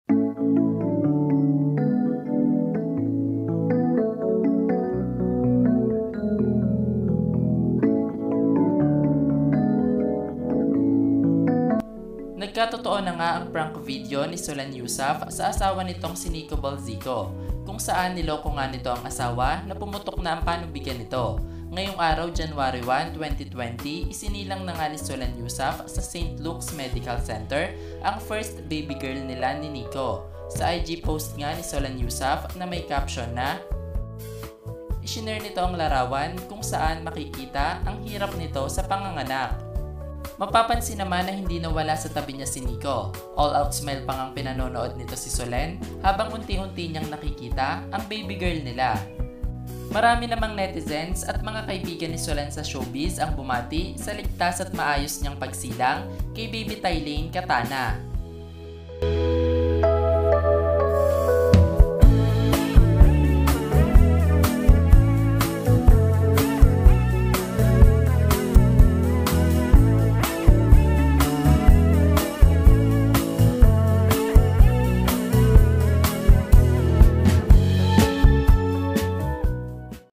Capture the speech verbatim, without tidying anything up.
Nagkatotoo na nga ang prank video ni Solen Yusuf sa asawa nitong si Nico Balzico, kung saan niloko nga nito ang asawa na pumutok na ang panubigan nito. Ngayong araw, January first, twenty twenty, isinilang na nga ni Solen Yusuf sa Saint Luke's Medical Center ang first baby girl nila ni Nico. Sa I G post nga ni Solen Yusuf na may caption na isinare nito ang larawan kung saan makikita ang hirap nito sa panganganak. Mapapansin naman na hindi nawala sa tabi niya si Nico. All-out smile pang ang pinanonood nito si Solen habang unti-unti niyang nakikita ang baby girl nila. Marami namang netizens at mga kaibigan ni Solen sa showbiz ang bumati sa ligtas at maayos niyang pagsilang kay baby Tylane Katana.